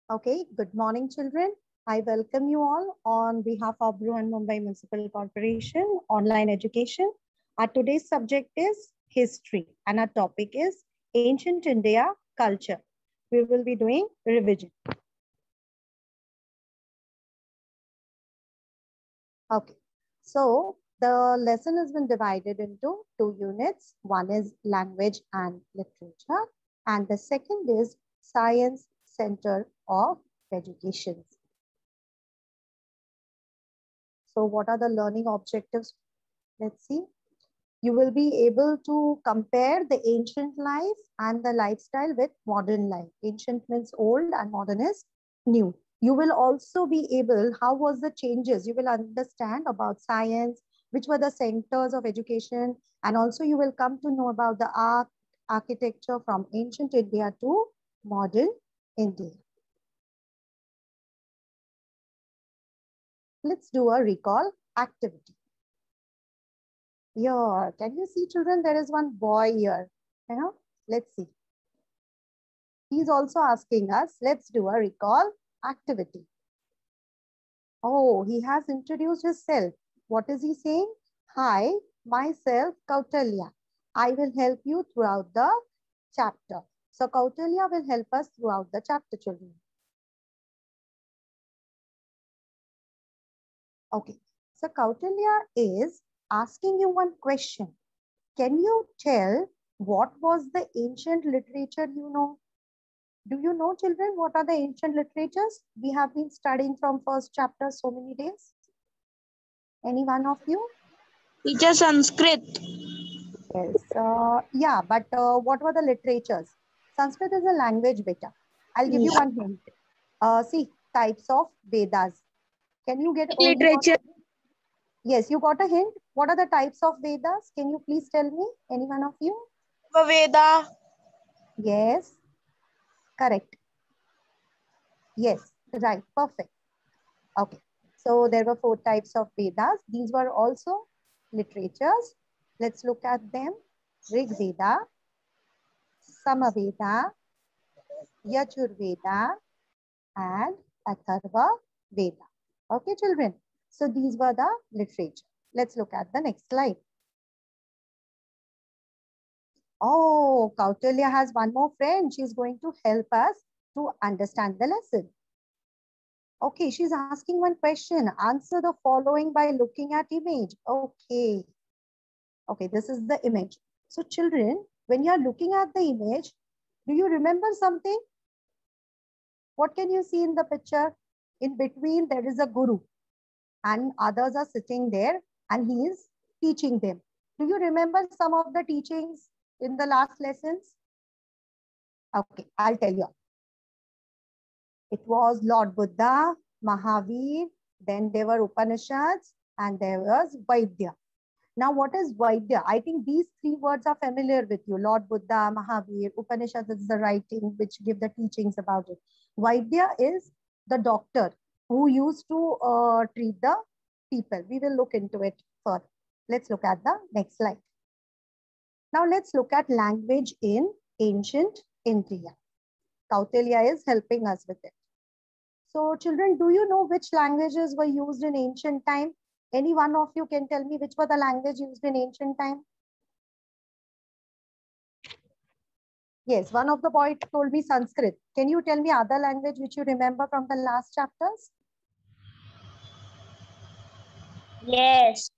Okay, good morning, children. I welcome you all on behalf of Bruhan Mumbai Municipal Corporation Online Education. Our today's subject is history and our topic is ancient India culture. We will be doing revision. Okay, so the lesson has been divided into two units. One is language and literature, and the second is science center of education. So what are the learning objectives? Let's see. You will be able to compare the ancient life and the lifestyle with modern life. Ancient means old and modern is new. You will also be able, how was the changes? You will understand about science, which were the centers of education, and also you will come to know about the architecture from ancient India to modern India. Let's do a recall activity. Here, can you see, children? There is one boy here. Let's see. He's also asking us, let's do a recall activity. Oh, he has introduced himself. What is he saying? Hi, myself, Kautalya. I will help you throughout the chapter. So Kautalya will help us throughout the chapter, children. Okay, so Kautalya is asking you one question. Can you tell what was the ancient literature you know? Do you know, children, what are the ancient literatures? We have been studying from first chapter so many days. Any one of you? Teacher, Sanskrit. Yes. Yeah, but what were the literatures? Sanskrit is a language, beta. I'll give you one hint. See, types of Vedas. Can you get Literature. Yes, you got a hint. What are the types of Vedas? Can you please tell me? Any one of you? Veda. Yes. Correct. Yes, right. Perfect. Okay. So there were 4 types of Vedas. These were also literatures. Let's look at them. Rig Veda, Samaveda, Yajurveda, and Atharva Veda. Okay, children. So these were the literature. Let's look at the next slide. Oh, Kautalya has one more friend. She's going to help us to understand the lesson. Okay, she's asking one question. Answer the following by looking at image. Okay. Okay, this is the image. So children, when you are looking at the image, do you remember something? What can you see in the picture? In between, there is a guru and others are sitting there and he is teaching them. Do you remember some of the teachings in the last lessons? Okay, I'll tell you. It was Lord Buddha, Mahavir, then there were Upanishads, and there was Vaidya. Now, what is Vaidya? I think these 3 words are familiar with you. Lord Buddha, Mahavir, Upanishads is the writing which give the teachings about it. Vaidya is the doctor who used to treat the people. We will look into it further. Let's look at the next slide. Now, let's look at language in ancient India. Kautilya is helping us with it. So children, do you know which languages were used in ancient time? Any one of you can tell me which were the language used in ancient time? Yes, one of the boys told me Sanskrit. Can you tell me other language which you remember from the last chapters? Yes.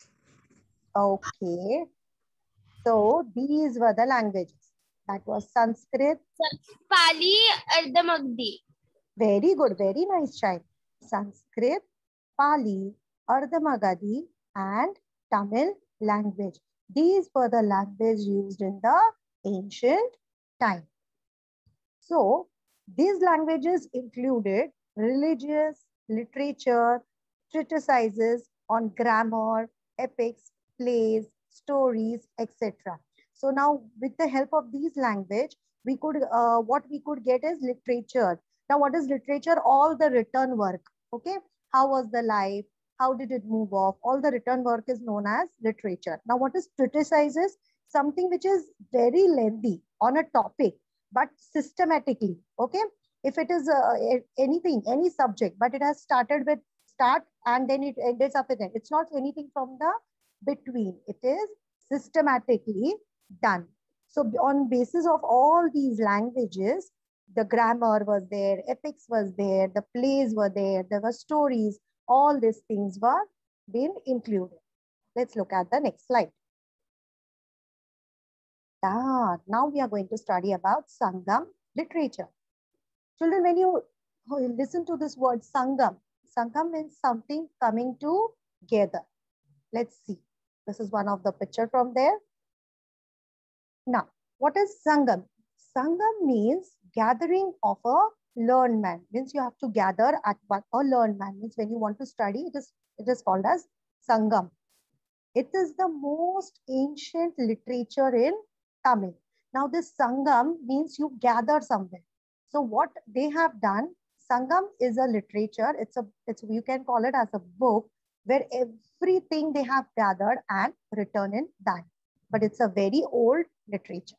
Okay. So these were the languages. That was Sanskrit. Pali, Ardhamagdi. Very good. Very nice, child. Sanskrit, Pali, Ardhamagadi, and Tamil language. These were the language used in the ancient time. So these languages included religious, literature, treatises on grammar, epics, plays, stories, etc. So now with the help of these language, we could what we could get is literature. Now what is literature? All the written work. Okay, how was the life? How did it move off? All the written work is known as literature. Now what is treatises? Something which is very lengthy on a topic, but systematically. Okay, If it is anything, any subject, but it has started with start and then it ends up with it. It's not anything from the between. It is systematically done. So on basis of all these languages, the grammar was there, epics was there, the plays were there were stories, all these things were being included. Let's look at the next slide. Now we are going to study about Sangam literature. Children, when you listen to this word Sangam, Sangam means something coming together. Let's see. This is one of the picture from there. Now, what is Sangam? Sangam means gathering of a learned man. Means you have to gather at one, a learned man. Means when you want to study, it is called as Sangam. It is the most ancient literature in Tamil. Now, this Sangam means you gather somewhere. So what they have done, Sangam is a literature. You can call it as a book where everything they have gathered and written in that. But it's a very old literature.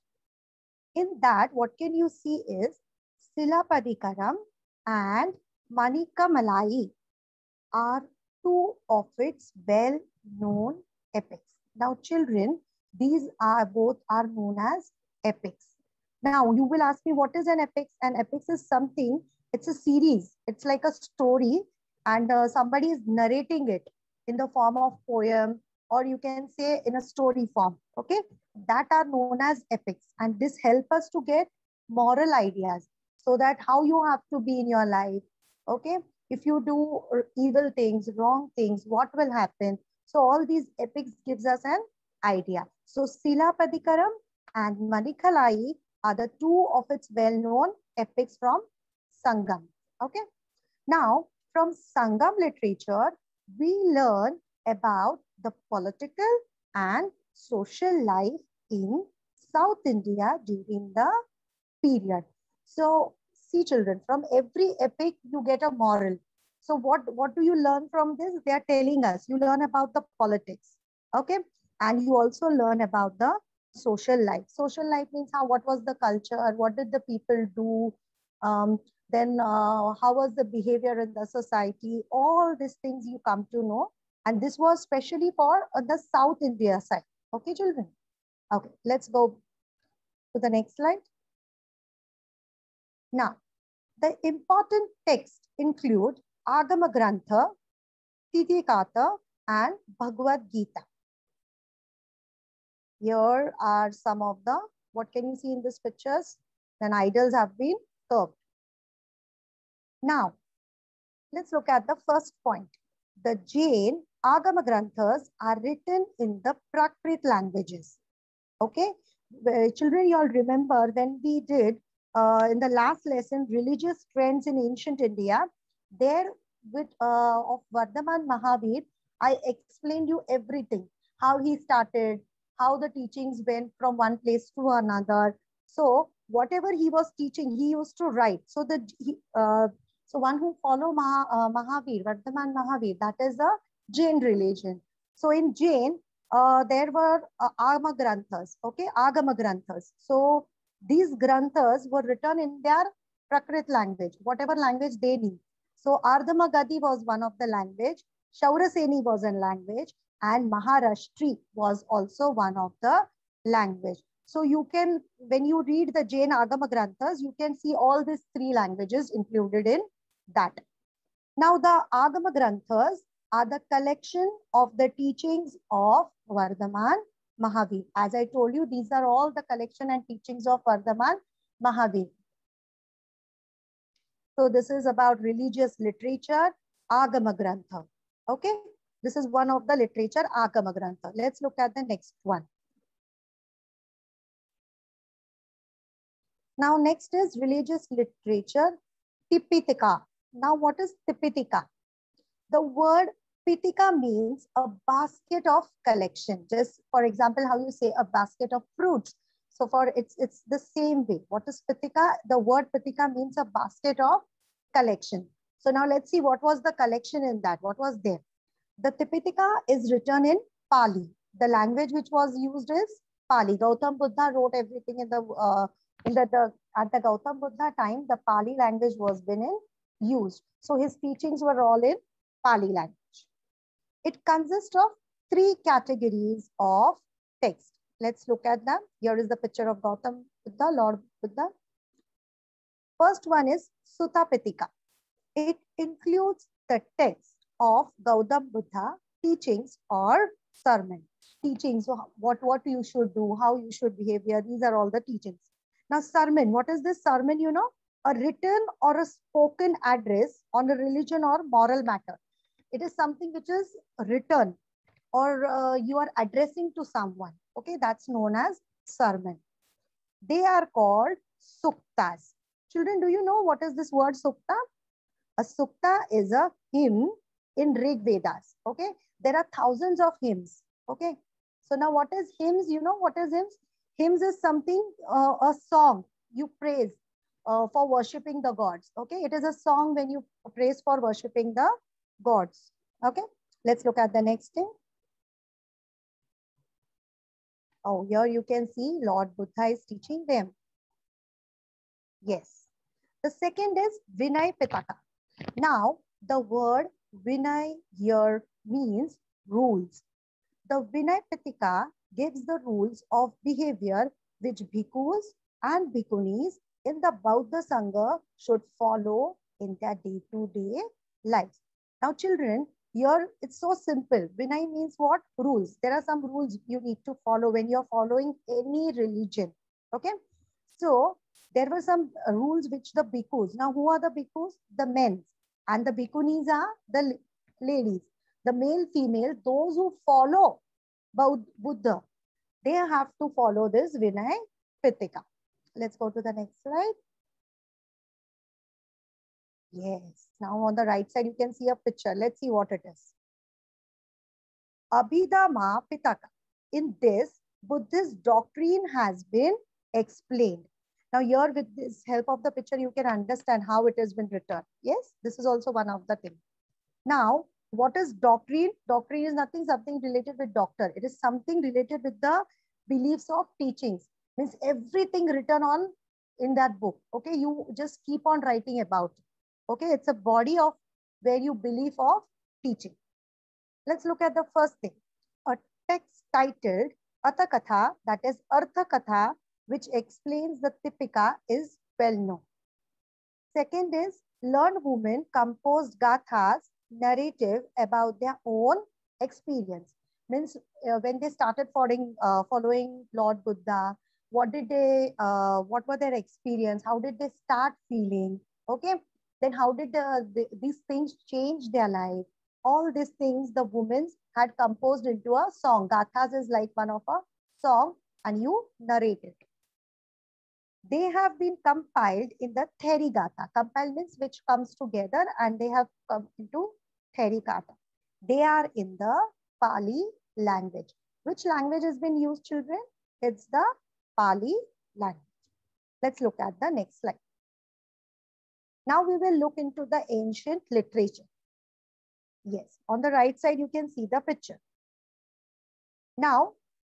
In that, what can you see is Silapadikaram and Manikamalai are two of its well-known epics. Now, children, these are both are known as epics. Now, you will ask me, what is an epic? An epic is something, it's a series. It's like a story and somebody is narrating it in the form of poem, or you can say in a story form, okay? That are known as epics. And this help us to get moral ideas so that how you have to be in your life, okay? If you do evil things, wrong things, what will happen? So all these epics gives us an idea. So Silapadikaram and Manikalai are the two of its well-known epics from Sangam. Okay. Now, from Sangam literature, we learn about the political and social life in South India during the period. So, see children, from every epic, you get a moral. So what do you learn from this? They are telling us, you learn about the politics. Okay. And you also learn about the social life. Social life means what was the culture? What did the people do? Then how was the behavior in the society? All these things you come to know. And this was specially for the South India side. Okay, children? Okay, let's go to the next slide. Now, the important texts include Agama Grantha, Titikata, and Bhagavad Gita. Here are some of the, what can you see in these pictures? Then idols have been carved. Now, let's look at the first point. The Jain Agama Granthas are written in the Prakrit languages. Okay, children, you all remember when we did in the last lesson, religious trends in ancient India, there with of Vardhaman Mahavir, I explained you everything, how he started, how the teachings went from one place to another. So whatever he was teaching, he used to write. So so one who follow Mahavir, Vardhaman Mahavir, that is the Jain religion. So in Jain, there were Agama Granthas, okay, Agama Granthas. So these Granthas were written in their Prakrit language, whatever language they knew. So Ardhama Gadi was one of the language, Shauraseni was a language, and Maharashtri was also one of the language. So you can, when you read the Jain Agama Granthas, you can see all these three languages included in that. Now the Agama Granthas are the collection of the teachings of Vardhaman Mahavir. As I told you, these are all the collection and teachings of Vardhaman Mahavir. So this is about religious literature, Agama Grantha. Okay, this is one of the literature, Agama Grantha. Let's look at the next one. Now next is religious literature, Tipitika. Now what is Tipitika? The word Pitika means a basket of collection. Just for example, how you say a basket of fruits. So for it's the same way. What is Pitika? The word Pitika means a basket of collection. So now let's see what was the collection in that. What was there? The Tipitika is written in Pali. The language which was used is Pali. Gautam Buddha wrote everything in the At the Gautam Buddha time, the Pali language was being used. So his teachings were all in Pali language. It consists of 3 categories of text. Let's look at them. Here is the picture of Gautam Buddha, Lord Buddha. First one is Sutta Pitaka. It includes the text of Gautam Buddha teachings or sermon. Teachings, what you should do, how you should behave here. These are all the teachings. Now, sermon, what is this sermon? You know, a written or a spoken address on a religion or moral matter. It is something which is written or you are addressing to someone. Okay, that's known as sermon. They are called suktas. Children, do you know what is this word sukta? A sukta is a hymn in Rig Vedas. Okay, there are thousands of hymns. Okay, so now what is hymns? You know what is hymns? Hymns is something, a song you praise for worshipping the gods. Okay, it is a song when you praise for worshipping the gods. Okay, let's look at the next thing. Oh, here you can see Lord Buddha is teaching them. Yes. The second is Vinay Pitaka. Now, the word Vinay here means rules. The Vinay Pitaka gives the rules of behavior which bhikkhus and bhikkhunis in the Bauddha Sangha should follow in their day-to-day lives. Now, children, here it's so simple. Vinay means what? Rules. There are some rules you need to follow when you're following any religion. Okay. So, there were some rules which the bhikkhus. Now, who are the bhikkhus? The men. And the bhikkhunis are the ladies. The male, female, those who follow Buddha, they have to follow this Vinay Pitaka. Let's go to the next slide. Yes. Now on the right side, you can see a picture. Let's see what it is. Abhidhamma Pitaka. In this, Buddhist doctrine has been explained. Now here with this help of the picture, you can understand how it has been written. Yes, this is also one of the things. Now, what is doctrine? Doctrine is something related with doctor. It is something related with the beliefs of teachings. Means everything written on in that book. Okay, you just keep on writing about it. Okay, it's a body of where you believe of teaching. Let's look at the first thing. A text titled Atakatha, that is Artha Katha, which explains the Tipika, is well known. Second is learned women composed gathas, narrative about their own experience. Means when they started following Lord Buddha, what were their experience? How did they start feeling? Okay, then how did these things change their life? All these things the women had composed into a song. Gathas is like one of a song and you narrate it. They have been compiled in the Therigatha. Compiled means which comes together and they have come into Therigatha. They are in the Pali language. Which language has been used, children? It's the Pali language. Let's look at the next slide. Now we will look into the ancient literature. Yes, on the right side, you can see the picture. Now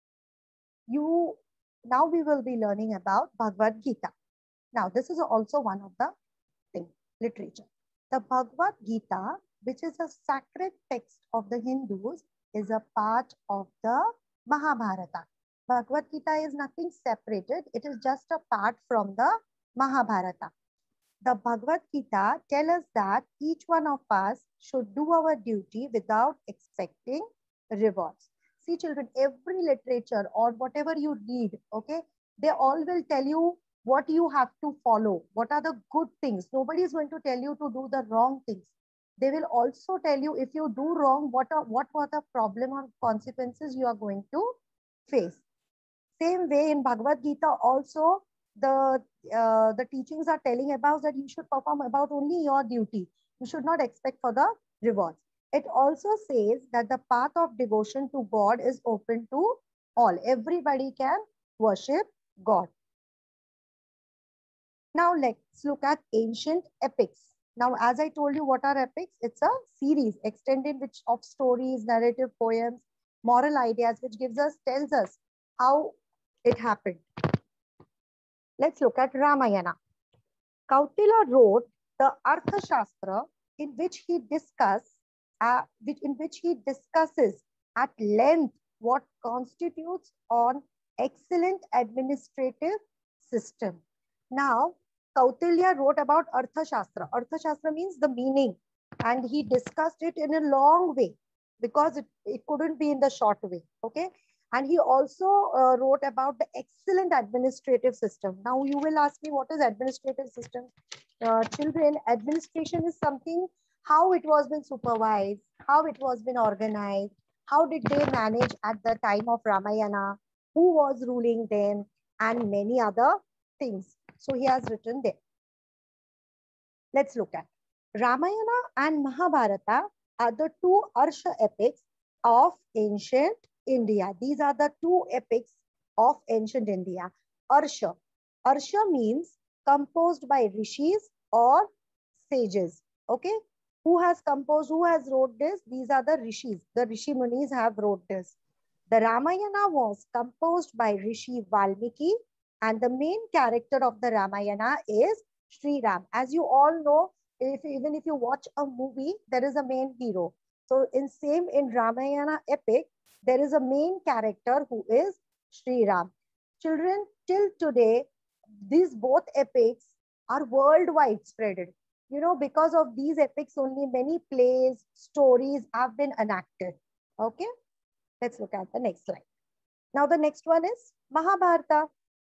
we will be learning about Bhagavad Gita. Now, this is also one of the literature. The Bhagavad Gita, which is a sacred text of the Hindus, is a part of the Mahabharata. Bhagavad Gita is nothing separated. It is just a part from the Mahabharata. The Bhagavad Gita tells us that each one of us should do our duty without expecting rewards. See, children, every literature or whatever you read, okay, they all will tell you what you have to follow. What are the good things? Nobody is going to tell you to do the wrong things. They will also tell you if you do wrong, what were the problem or consequences you are going to face. Same way in Bhagavad Gita also, the teachings are telling about that you should perform about only your duty. You should not expect for the rewards. It also says that the path of devotion to God is open to all. Everybody can worship God. Now let's look at ancient epics. Now, as I told you, what are epics? It's a series extended of stories, narrative poems, moral ideas, which tells us how it happened. Let's look at Ramayana. Kautilya wrote the Arthashastra in which he discusses at length what constitutes an excellent administrative system. Now, Kautilya wrote about Arthashastra. Arthashastra means the meaning, and he discussed it in a long way because it couldn't be in the short way. Okay. And he also wrote about the excellent administrative system. Now you will ask me, what is administrative system? Children, administration is something, how it was been supervised, how it was been organized, how did they manage at the time of Ramayana, who was ruling them, and many other things. So he has written there. Let's look at Ramayana and Mahabharata are the two Arsha epics of ancient India. These are the two epics of ancient India. Arsha. Arsha means composed by rishis or sages. Okay. Who has composed, who has wrote this? These are the rishis. The Rishi Munis have wrote this. The Ramayana was composed by Rishi Valmiki, and the main character of the Ramayana is Sri Ram. As you all know, even if you watch a movie, there is a main hero. So in Ramayana epic, there is a main character who is Sri Ram. Children, till today, these both epics are worldwide spreaded. You know, because of these epics, only many plays, stories have been enacted. Okay, let's look at the next slide. Now, the next one is Mahabharata.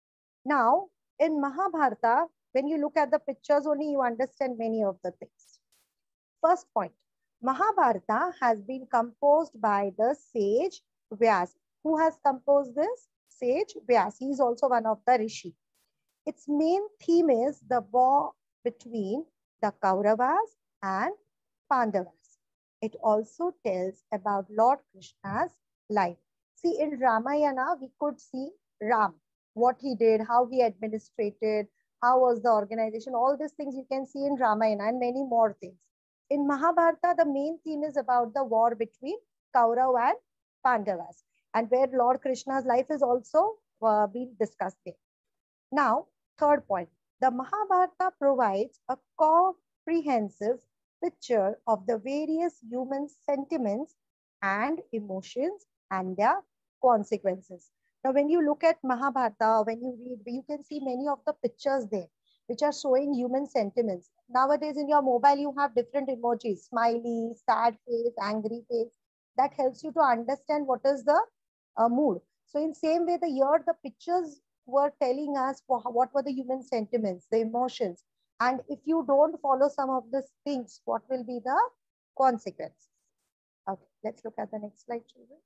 Now, in Mahabharata, when you look at the pictures only, you understand many of the things. First point, Mahabharata has been composed by the sage Vyas. Who has composed this? Sage Vyas. He is also one of the Rishi. Its main theme is the war between the Kauravas and Pandavas. It also tells about Lord Krishna's life. See, in Ramayana, we could see Ram, what he did, how he administrated, how was the organization, all these things you can see in Ramayana and many more things. In Mahabharata, the main theme is about the war between Kaurav and Pandavas, and where Lord Krishna's life is also being discussed there. Now, third point, the Mahabharata provides a comprehensive picture of the various human sentiments and emotions and their consequences. Now, when you look at Mahabharata, when you read, you can see many of the pictures there, which are showing human sentiments. Nowadays, in your mobile, you have different emojis, smiley, sad face, angry face. That helps you to understand what is the mood. So in same way, the pictures were telling us what were the human sentiments, the emotions. And if you don't follow some of these things, what will be the consequences? Okay, let's look at the next slide, children.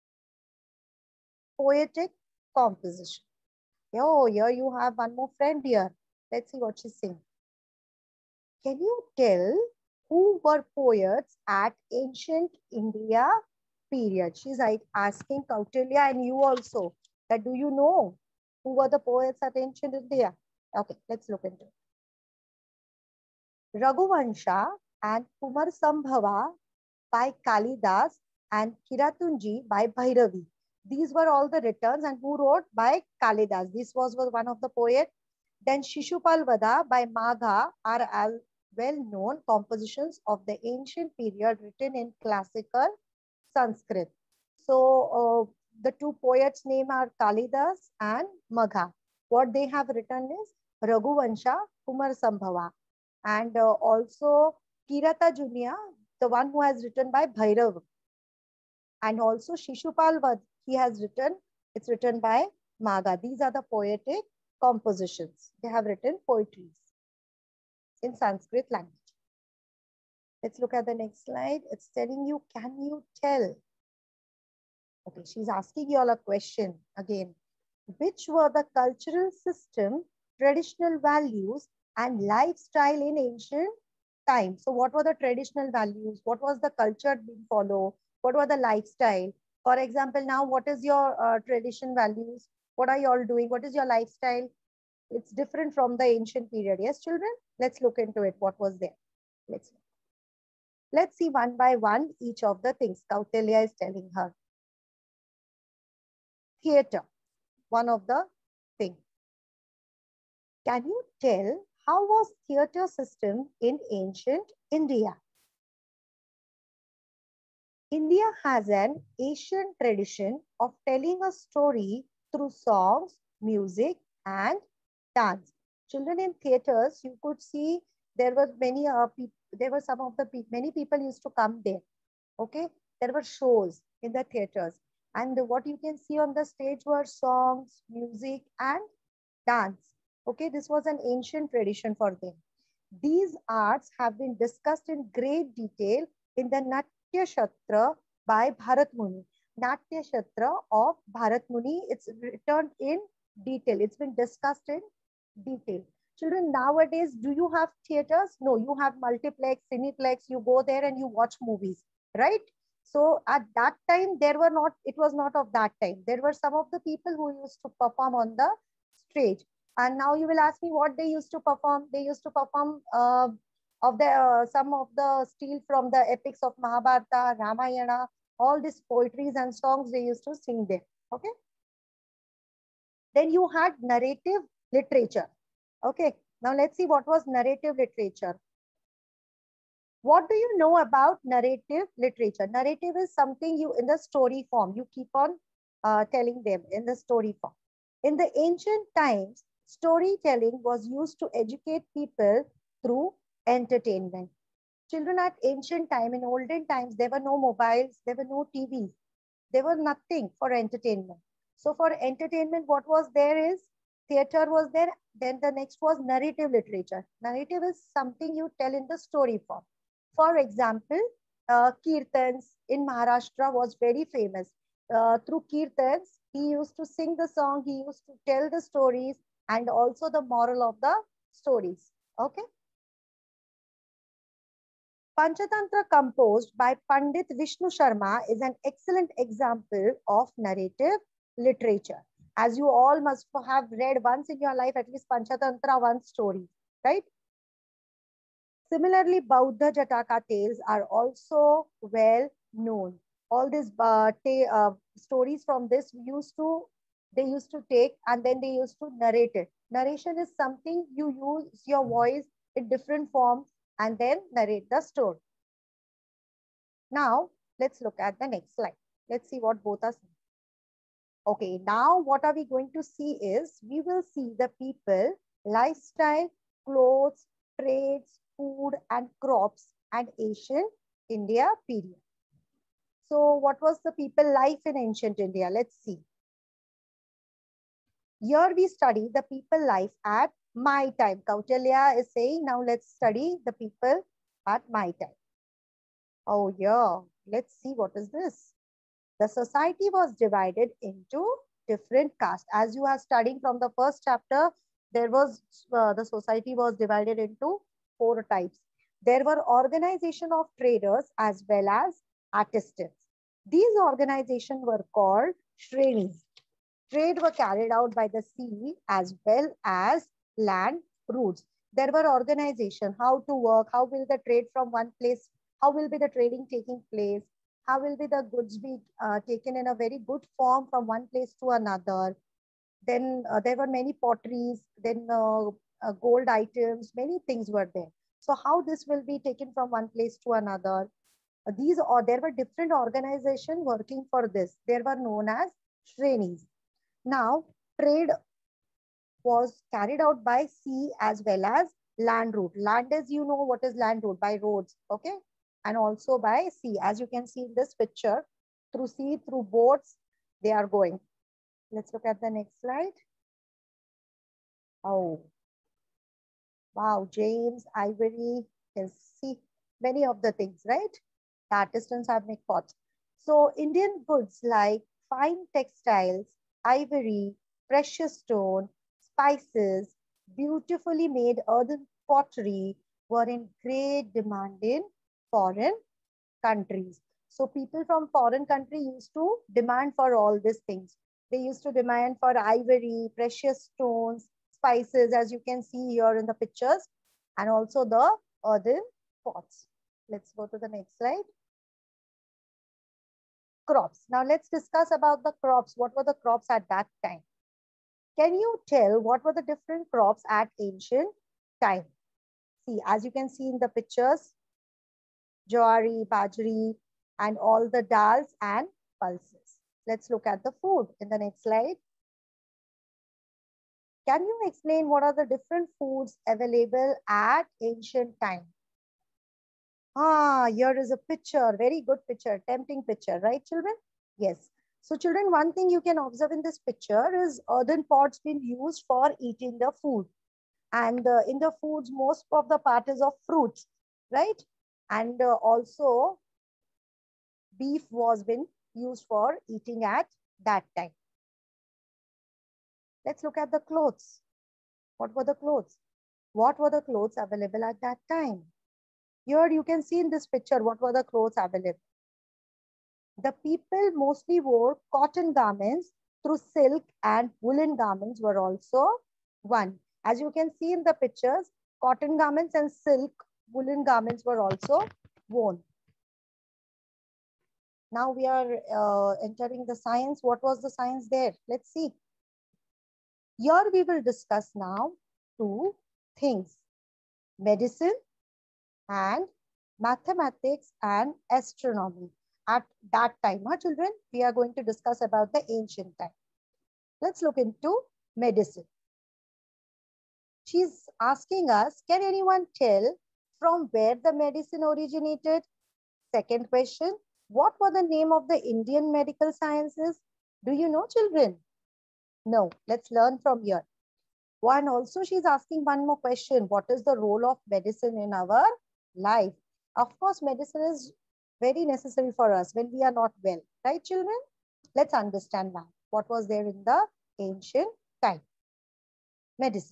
Poetic composition. Oh, here you have one more friend here. Let's see what she's saying. Can you tell who were poets at ancient India period? She's like asking Kautilya and you also that do you know who were the poets at ancient India? Okay, let's look into it. Raghuvansha and Kumar Sambhava by Kalidas and Kiratunji by Bhairavi. These were all the returns, and who wrote? By Kalidas. This was one of the poet. Then Shishupal Vada by Magha are all well-known compositions of the ancient period written in classical Sanskrit. So the two poets' name are Kalidas and Magha. What they have written is Raghuvansha, Kumar Sambhava, and also Kiratajunya, the one who has written by Bhairav, and also Shishupal Vad, he has written, it's written by Magha. These are the poetic compositions. They have written poetries in Sanskrit language. Let's look at the next slide. It's telling you, can you tell? Okay, she's asking you all a question again. Which were the cultural system, traditional values, and lifestyle in ancient times? So what were the traditional values? What was the culture being followed? What were the lifestyle? For example, now what is your tradition values? What are you all doing? What is your lifestyle? It's different from the ancient period. Yes, children? Let's look into it. What was there? Let's see one by one each of the things Kautilya is telling her. Theater, one of the things. Can you tell how was theatre system in ancient India? India has an ancient tradition of telling a story through songs, music, and dance. Children in theaters, you could see there were many there were some of the many people used to come there. Okay, there were shows in the theaters, and what you can see on the stage were songs, music, and dance. Okay, this was an ancient tradition for them. These arts have been discussed in great detail in the Natya Shastra by Bharat Muni. Natya Shastra of Bharat Muni, it's written in detail. It's been discussed in detail. Children, nowadays, do you have theaters? No, you have multiplex, cineplex. You go there and you watch movies, right? So at that time, there were not, it was not of that time. There were some of the people who used to perform on the stage. And now you will ask me what they used to perform. They used to perform of the some of the steal from the epics of Mahabharata, Ramayana, all these poetries and songs they used to sing there. Okay. Then you had narrative literature. Okay. Now let's see what was narrative literature. What do you know about narrative literature? Narrative is something you in the story form. You keep on telling them in the story form. In the ancient times, storytelling was used to educate people through entertainment. Children at ancient time, in olden times, there were no mobiles, there were no TVs, there was nothing for entertainment. So for entertainment, what was there is theater was there. Then the next was narrative literature. Narrative is something you tell in the story form. For example, Kirtans in Maharashtra was very famous. Through Kirtans, he used to sing the song, he used to tell the stories and also the moral of the stories. Okay. Panchatantra composed by Pandit Vishnu Sharma is an excellent example of narrative literature. As you all must have read once in your life, at least Panchatantra, one story, right? Similarly, Bauddha Jataka tales are also well known. All these stories from this they used to take and then they used to narrate it. Narration is something you use your voice in different forms and then narrate the story. Now, let's look at the next slide. Let's see what both are saying. Okay, now what are we going to see is, we will see the people, lifestyle, clothes, trades, food and crops and ancient India period. So what was the people life in ancient India? Let's see. Here we study the people life at my time. Kautilya is saying, now let's study the people at my time. Oh yeah, let's see what is this. The society was divided into different castes. As you are studying from the first chapter, there was the society was divided into 4 types. There were organization of traders as well as artisans. These organizations were called shrenis. Trade were carried out by the sea as well as land routes. There were organization, how to work, how will the trade from one place, how will be the trading taking place, how will be the goods be taken in a very good form from one place to another. Then there were many potteries, then gold items, many things were there. So how this will be taken from one place to another. There were different organizations working for this. They were known as shrenis. Now, trade was carried out by sea as well as land route. Land is, you know what is land route, by roads, okay? And also by sea. As you can see in this picture, through sea, through boats, they are going. Let's look at the next slide. Oh, wow, James, ivory, is see many of the things, right? The artisans have made pots. So Indian goods like fine textiles, ivory, precious stone, spices, beautifully made earthen pottery were in great demand in foreign countries. So people from foreign country used to demand for all these things. They used to demand for ivory, precious stones, spices, as you can see here in the pictures, and also the earthen pots. Let's go to the next slide. Crops. Now let's discuss about the crops. What were the crops at that time? Can you tell what were the different crops at ancient time? See, as you can see in the pictures, jowari, bajri, and all the dals and pulses. Let's look at the food in the next slide. Can you explain what are the different foods available at ancient time? Here is a picture, very good picture, tempting picture, right, children? Yes. So children, one thing you can observe in this picture is earthen pots being used for eating the food. And in the foods, most of the part is of fruits, right? And also beef was been used for eating at that time. Let's look at the clothes. What were the clothes? What were the clothes available at that time? Here you can see in this picture what were the clothes available. The people mostly wore cotton garments, through silk and woolen garments were also one. As you can see in the pictures, cotton garments and silk woolen garments were also worn. Now we are entering the science. What was the science there? Let's see. Here we will discuss now two things: medicine and mathematics and astronomy. At that time, children, we are going to discuss about the ancient time. Let's look into medicine. She's asking us, can anyone tell from where the medicine originated? Second question, what were the name of the Indian medical sciences? Do you know, children? No, let's learn from here. One also, she's asking one more question. What is the role of medicine in our life? Of course, medicine is very necessary for us when we are not well, right, children? Let's understand now what was there in the ancient time. Medicine.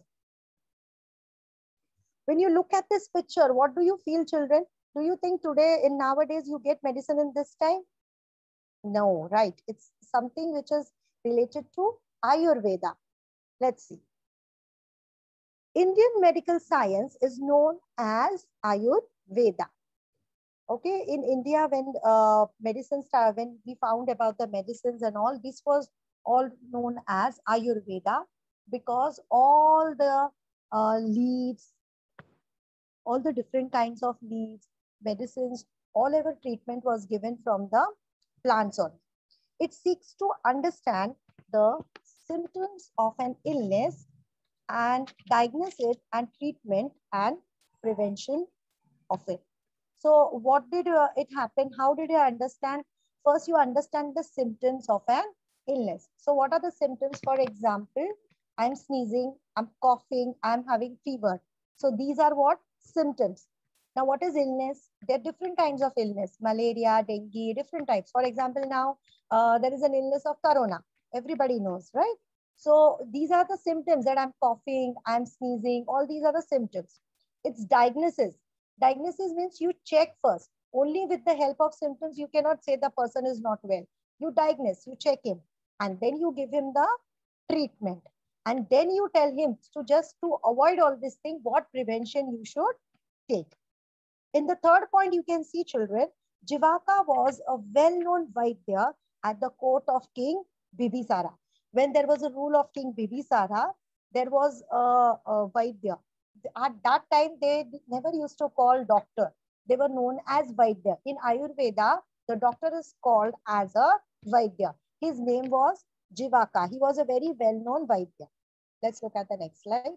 When you look at this picture, what do you feel, children? Do you think today in nowadays you get medicine in this time? No, right. It's something which is related to Ayurveda. Let's see. Indian medical science is known as Ayurveda. Okay, in India, when when we found about the medicines and all, this was all known as Ayurveda, because all the leaves, all the different kinds of leaves, medicines, all our treatment was given from the plants only. It seeks to understand the symptoms of an illness and diagnose it and treatment and prevention of it. So what did it happen? How did you understand? First, you understand the symptoms of an illness. So what are the symptoms? For example, I'm sneezing, I'm coughing, I'm having fever. So these are what? Symptoms. Now, what is illness? There are different kinds of illness: malaria, dengue, different types. For example, now there is an illness of corona. Everybody knows, right? So these are the symptoms that I'm coughing, I'm sneezing. All these are the symptoms. It's diagnosis. Diagnosis means you check first. Only with the help of symptoms, you cannot say the person is not well. You diagnose, you check him, and then you give him the treatment. And then you tell him to avoid all this thing, what prevention you should take. In the third point, you can see, children, Jivaka was a well-known Vaidya at the court of King Bibisara. When there was a rule of King Bibisara, there was a Vaidya. At that time, they never used to call doctor. They were known as Vaidya. In Ayurveda, the doctor is called as a Vaidya. His name was Jivaka. He was a very well-known Vaidya. Let's look at the next slide.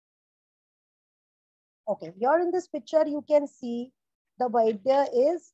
Okay, here in this picture, you can see the Vaidya is,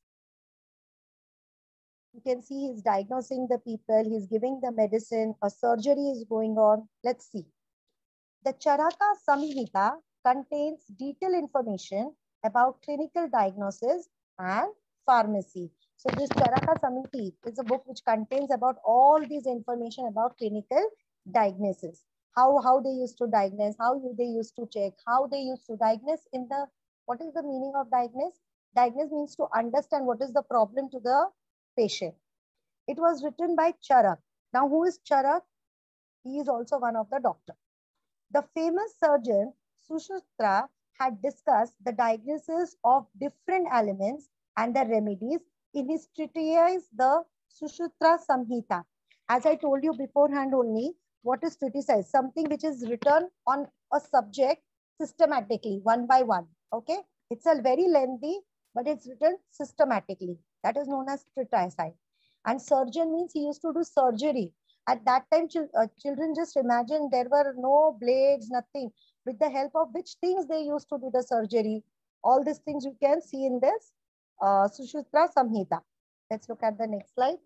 you can see he's diagnosing the people, he's giving the medicine, a surgery is going on. Let's see. The Charaka Samhita contains detailed information about clinical diagnosis and pharmacy. So this Charaka Samhita is a book which contains about all these information about clinical diagnosis. How they used to diagnose, how they used to check, how they used to diagnose in the, what is the meaning of diagnose? Diagnose means to understand what is the problem to the patient. It was written by Charak. Now, who is Charak? He is also one of the doctors. The famous surgeon Sushruta had discussed the diagnosis of different elements and the remedies in his treatise, the Sushruta Samhita. As I told you beforehand only, What is treatise? Something which is written on a subject systematically, one by one. Okay, it's a very lengthy, but it's written systematically. That is known as treatise. And surgeon means he used to do surgery. At that time, children, just imagine there were no blades, nothing. With the help of which things they used to do the surgery. All these things you can see in this Sushruta Samhita. Let's look at the next slide.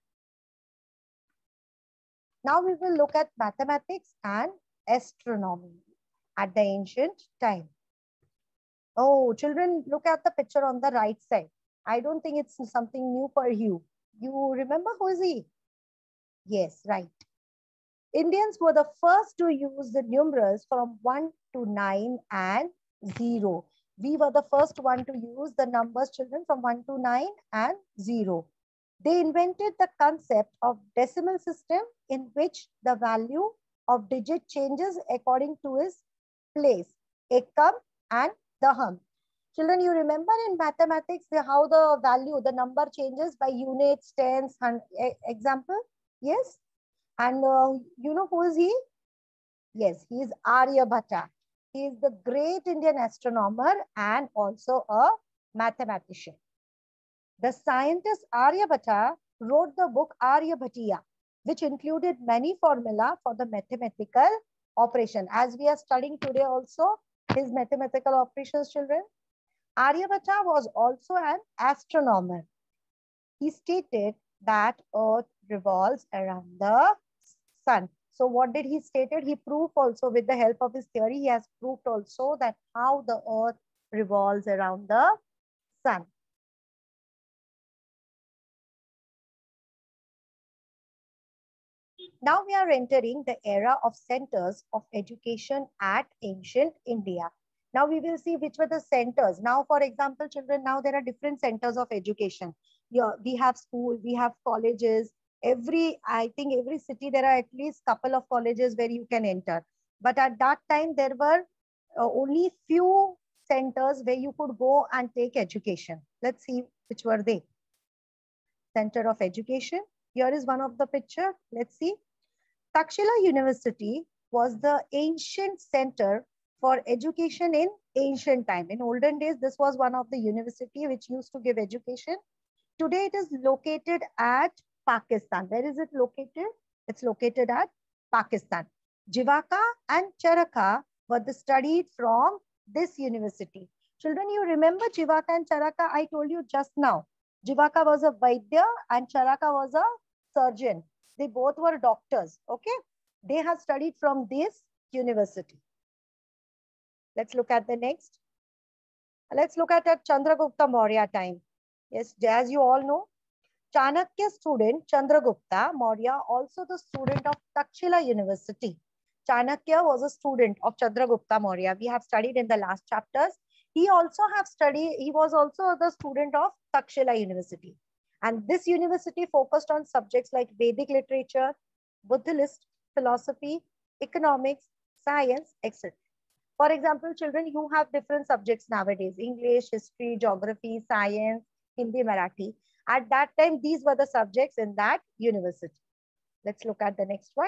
Now we will look at mathematics and astronomy at the ancient time. Oh, children, look at the picture on the right side. I don't think it's something new for you. You remember who is he? Yes, right. Indians were the first to use the numerals from 1 to 9 and 0. We were the first one to use the numbers, children, from 1 to 9 and 0. They invented the concept of decimal system in which the value of digit changes according to its place, ekam and daham. Children, you remember in mathematics how the value, the number changes by units, tens, and example? Yes? And you know who is he? Yes, he is Aryabhatta. He is the great Indian astronomer and also a mathematician. The scientist Aryabhatta wrote the book Aryabhatiya, which included many formula for the mathematical operation. As we are studying today also, his mathematical operations, children. Aryabhatta was also an astronomer. He stated that Earth revolves around the sun. So what did he stated? He proved also with the help of his theory, he has proved also that how the Earth revolves around the sun. Now we are entering the era of centers of education at ancient India. Now we will see which were the centers. Now, for example, children, now there are different centers of education. Yeah, we have school, we have colleges. I think every city, there are at least couple of colleges where you can enter. But at that time, there were only few centers where you could go and take education. Let's see which were they. Center of education. Here is one of the picture. Let's see. Takshila University was the ancient center for education in ancient time. In olden days, this was one of the university which used to give education. Today, it is located at Pakistan. Where is it located? It's located at Pakistan. Jivaka and Charaka were studied from this university. Children, you remember Jivaka and Charaka? I told you just now. Jivaka was a Vaidya and Charaka was a surgeon. They both were doctors, okay? They have studied from this university. Let's look at the next. Let's look at Chandragupta Maurya time. Yes, as you all know, Chanakya student Chandragupta Maurya, also the student of Takshila University. Chanakya was a student of Chandragupta Maurya. We have studied in the last chapters. He was also the student of Takshila University. And this university focused on subjects like Vedic literature, Buddhist philosophy, economics, science, etc. For example, children, you have different subjects nowadays: English, history, geography, science, Hindi, Marathi. At that time, these were the subjects in that university. Let's look at the next one.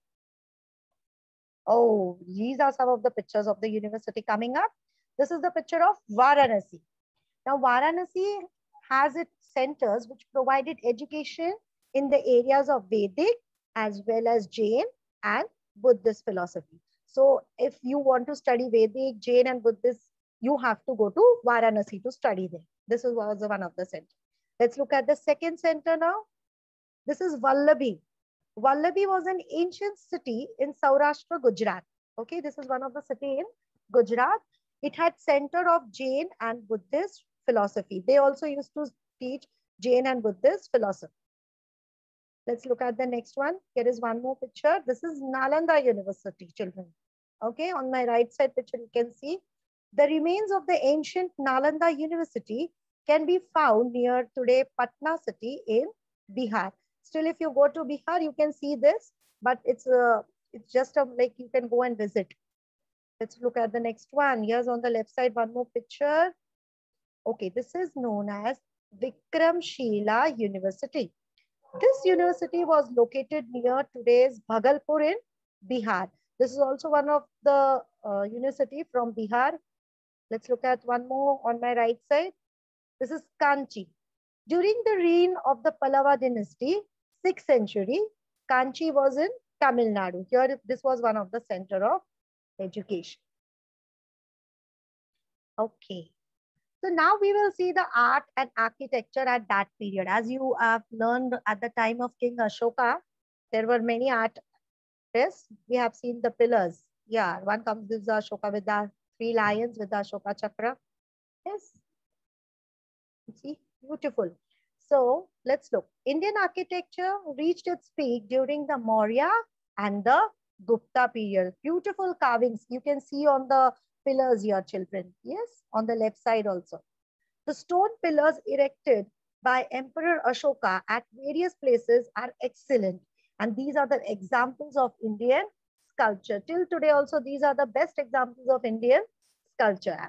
Oh, these are some of the pictures of the university coming up. This is the picture of Varanasi. Now, Varanasi has its centers which provided education in the areas of Vedic as well as Jain and Buddhist philosophy. So if you want to study Vedic, Jain and Buddhist, you have to go to Varanasi to study there. This was one of the centers. Let's look at the second center now. This is Vallabhi. Vallabhi was an ancient city in Saurashtra, Gujarat. Okay, this is one of the city in Gujarat. It had center of Jain and Buddhist philosophy. They also used to teach Jain and Buddhist philosophy. Let's look at the next one. Here is one more picture. This is Nalanda University, children. Okay, on my right side picture, you can see the remains of the ancient Nalanda University can be found near today Patna city in Bihar. Still, if you go to Bihar, you can see this, but it's just like you can go and visit. Let's look at the next one. Here's on the left side, one more picture. Okay, this is known as Vikramshila University. This university was located near today's Bhagalpur in Bihar. This is also one of the university from Bihar. Let's look at one more on my right side. This is Kanchi. During the reign of the Pallava dynasty, 6th century, Kanchi was in Tamil Nadu. Here, this was one of the center of education. Okay. So now we will see the art and architecture at that period. As you have learned at the time of King Ashoka, there were many artists. We have seen the pillars. Yeah, one comes with the Ashoka with the 3 lions with the Ashoka Chakra. Yes. See, beautiful. So let's look. Indian architecture reached its peak during the Maurya and the Gupta period. Beautiful carvings you can see on the pillars here, children. Yes, on the left side also. The stone pillars erected by Emperor Ashoka at various places are excellent. And these are the examples of Indian sculpture. Till today also, these are the best examples of Indian sculpture.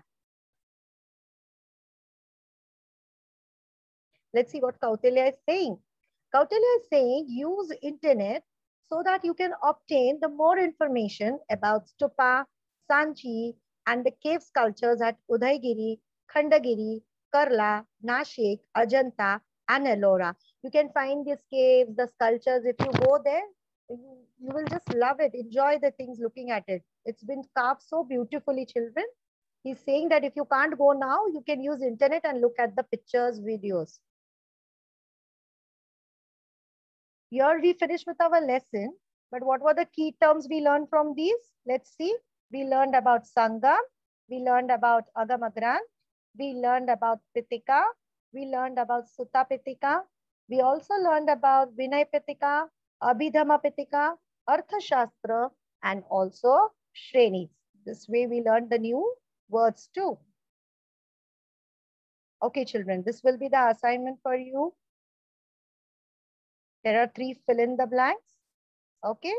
Let's see what Kautilya is saying. Kautilya is saying use internet so that you can obtain the more information about stupa, Sanchi, and the cave sculptures at Udaygiri, Khandagiri, Karla, Nashik, Ajanta, and Ellora. You can find these caves, the sculptures. If you go there, you will just love it. Enjoy the things looking at it. It's been carved so beautifully, children. He's saying that if you can't go now, you can use internet and look at the pictures, videos. Here we finished with our lesson, but what were the key terms we learned from these? Let's see. We learned about Sangam. We learned about Agamagran. We learned about Pitika. We learned about Sutta Pitika. We also learned about Vinay Pitika, Abhidhamma Pitika, Artha Shastra, and also Shrenis. This way we learned the new words too. Okay, children, this will be the assignment for you. There are 3 fill in the blanks. Okay.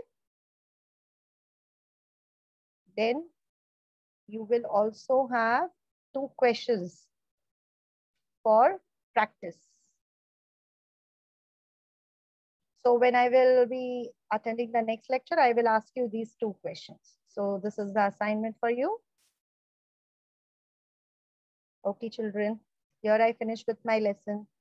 Then you will also have 2 questions for practice. So when I will be attending the next lecture, I will ask you these 2 questions. So this is the assignment for you. Okay, children, here I finished with my lesson.